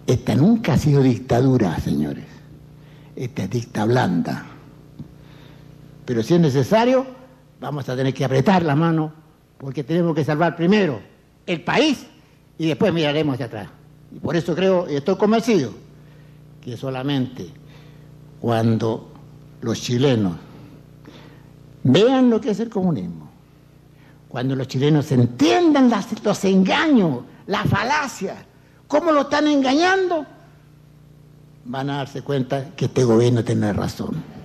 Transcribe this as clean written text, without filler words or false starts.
Esta nunca ha sido dictadura, señores. Esta es dicta blanda. Pero si es necesario, vamos a tener que apretar la mano, porque tenemos que salvar primero el país y después miraremos hacia atrás. Y por eso creo y estoy convencido que solamente cuando los chilenos vean lo que es el comunismo, cuando los chilenos entiendan los engaños, las falacias, cómo lo están engañando, van a darse cuenta que este gobierno tiene razón.